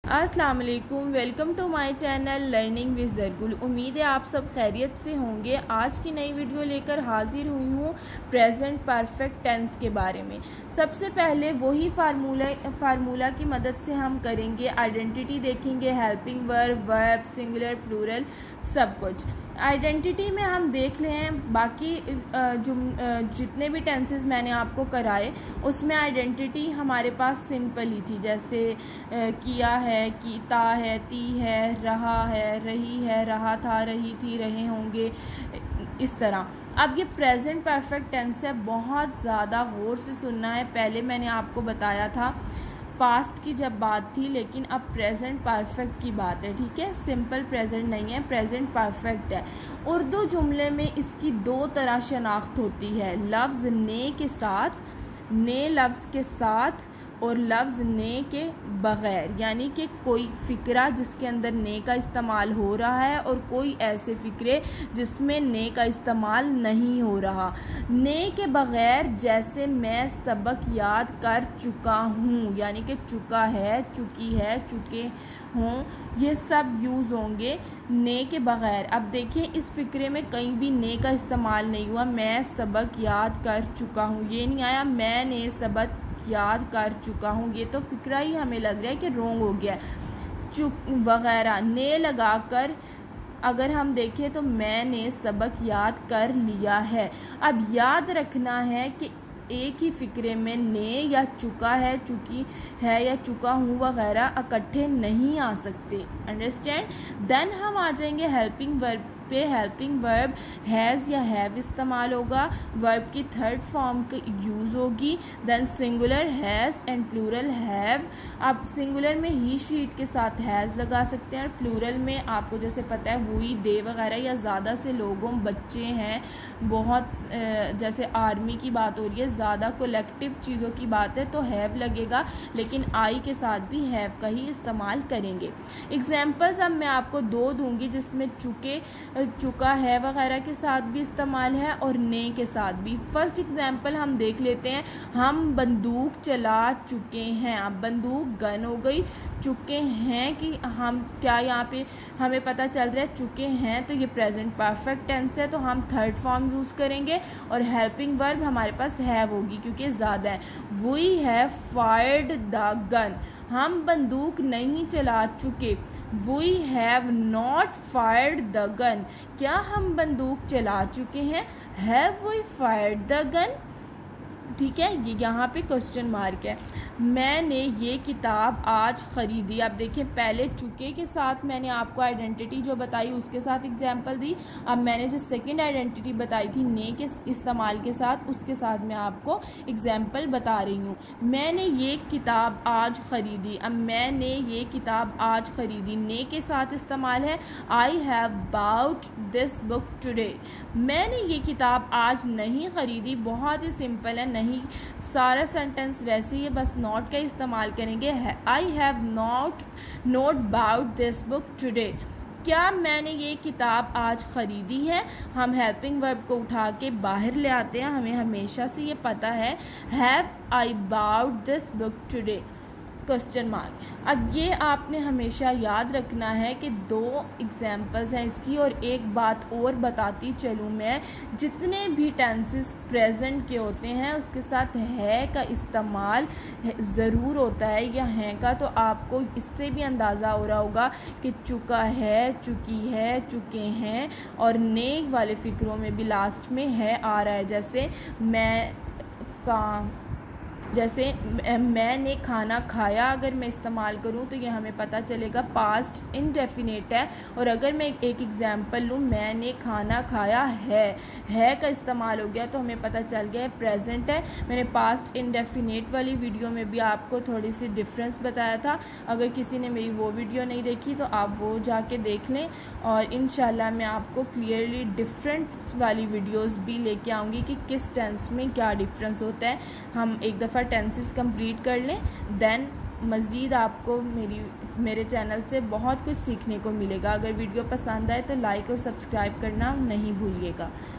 अस्सलाम वालेकुम, welcome to my channel learning with Zargul. उम्मीद है आप सब खैरियत से होंगे। आज की नई वीडियो लेकर हाजिर हुई हूँ प्रेजेंट परफेक्ट टेंस के बारे में। सबसे पहले वही फार्मूला की मदद से हम करेंगे, आइडेंटिटी देखेंगे, helping verb, verb, singular, plural, सब कुछ। आइडेंटिटी में हम देख लें, बाकी जितने भी टेंसेस मैंने आपको कराए उसमें आइडेंटिटी हमारे पास सिंपल ही थी, जैसे किया है, कीता है, ती है, रहा है, रही है, रहा था, रही थी, रहे होंगे, इस तरह। अब ये प्रेजेंट परफेक्ट टेंस है, बहुत ज़्यादा गौर से सुनना है। पहले मैंने आपको बताया था पास्ट की जब बात थी, लेकिन अब प्रेजेंट परफेक्ट की बात है, ठीक है। सिंपल प्रेजेंट नहीं है, प्रेजेंट परफेक्ट है। उर्दू जुमले में इसकी दो तरह शनाख्त होती है, लफ्ज़ ने के साथ, ने लफ्ज़ के साथ, और लफ्ज़ ने के बग़ैर। यानी कि कोई फ़िक्रा जिसके अंदर ने का इस्तेमाल हो रहा है और कोई ऐसे फ़िक्रे जिसमें ने का इस्तेमाल नहीं हो रहा। ने के बग़ैर, जैसे मैं सबक याद कर चुका हूँ, यानी कि चुका है, चुकी है, चुके हों, ये सब यूज़ होंगे ने के बग़ैर। अब देखिए इस फ़िक्रे में कहीं भी ने का इस्तेमाल नहीं हुआ। मैं सबक याद कर चुका हूँ, ये नहीं आया मैंने सबक याद कर चुका हूँ, ये तो फिक्रा ही हमें लग रहा है कि रॉन्ग हो गया। चुक वगैरह ने लगाकर अगर हम देखें तो मैंने सबक याद कर लिया है। अब याद रखना है कि एक ही फ़िक्रे में ने या चुका है, चुकी है या चुका हूँ वगैरह इकट्ठे नहीं आ सकते। अंडरस्टैंड। देन हम आ जाएंगे हेल्पिंग वर्ब पे। हेल्पिंग वर्ब हैज़ या हैव इस्तेमाल होगा, वर्ब की थर्ड फॉर्म की यूज़ होगी। Then singular has and plural have. आप सिंगुलर में ही शीट के साथ हैज़ लगा सकते हैं और प्लूरल में आपको जैसे पता है वही दे वगैरह या ज़्यादा से लोगों, बच्चे हैं बहुत, जैसे आर्मी की बात हो रही है, ज़्यादा कलेक्टिव चीज़ों की बात है तो हैव लगेगा, लेकिन आई के साथ भी हैव का ही इस्तेमाल करेंगे। एग्जाम्पल्स अब मैं आपको दो दूंगी जिसमें चुका है वगैरह के साथ भी इस्तेमाल है और ने के साथ भी। फर्स्ट एग्जाम्पल हम देख लेते हैं, हम बंदूक चला चुके हैं। अब बंदूक गन हो गई, चुके हैं कि हम क्या यहाँ पे हमें पता चल रहा है चुके हैं, तो ये प्रेजेंट परफेक्ट टेंस है तो हम थर्ड फॉर्म यूज़ करेंगे। और हेल्पिंग वर्ब हमारे पास हैव होगी क्योंकि ज़्यादा है। We have fired the gun, हम बंदूक नहीं चला चुके। We have not fired the gun, क्या हम बंदूक चला चुके हैं। Have we fired the gun, ठीक है। ये यहाँ पे क्वेश्चन मार्क है। मैंने ये किताब आज ख़रीदी। आप देखिए पहले चुके के साथ मैंने आपको आइडेंटिटी जो बताई उसके साथ एग्जांपल दी। अब मैंने जो सेकंड आइडेंटिटी बताई थी ने के इस्तेमाल के साथ, उसके साथ मैं आपको एग्जांपल बता रही हूँ। मैंने ये किताब आज ख़रीदी। अब मैंने ये किताब आज ख़रीदी, ने के साथ इस्तेमाल है। I have bought this book today, मैंने ये किताब आज नहीं ख़रीदी। बहुत ही सिंपल है, नहीं सारा सेंटेंस वैसे ही है, बस नॉट का इस्तेमाल करेंगे। I have not bought this book today, क्या मैंने ये किताब आज ख़रीदी है। हम हेल्पिंग वर्ब को उठा के बाहर ले आते हैं, हमें हमेशा से ये पता है। Have I bought this book today, question mark. अब ये आपने हमेशा याद रखना है कि दो एग्जाम्पल्स हैं इसकी। और एक बात और बताती चलूँ मैं, जितने भी टेंसेस प्रेजेंट के होते हैं उसके साथ है का इस्तेमाल ज़रूर होता है या है का, तो आपको इससे भी अंदाज़ा हो रहा होगा कि चुका है, चुकी है, चुके हैं, और ने वाले फ़िक्रों में भी लास्ट में है आ रहा है। जैसे मैंने खाना खाया अगर मैं इस्तेमाल करूँ तो ये हमें पता चलेगा पास्ट इनडेफिनेट है। और अगर मैं एक एग्जांपल लूँ, मैंने खाना खाया है का इस्तेमाल हो गया तो हमें पता चल गया है प्रेजेंट है। मैंने पास्ट इनडेफिनेट वाली वीडियो में भी आपको थोड़ी सी डिफरेंस बताया था, अगर किसी ने मेरी वो वीडियो नहीं देखी तो आप वो जाके देख लें। और इंशाल्लाह मैं आपको क्लियरली डिफरेंस वाली वीडियोज़ भी लेके आऊँगी कि किस टेंस में क्या डिफरेंस होता है। हम एक दफ़ा टेंसेस कंप्लीट कर लें, देन मज़ीद आपको मेरे चैनल से बहुत कुछ सीखने को मिलेगा। अगर वीडियो पसंद आए तो लाइक और सब्सक्राइब करना नहीं भूलिएगा।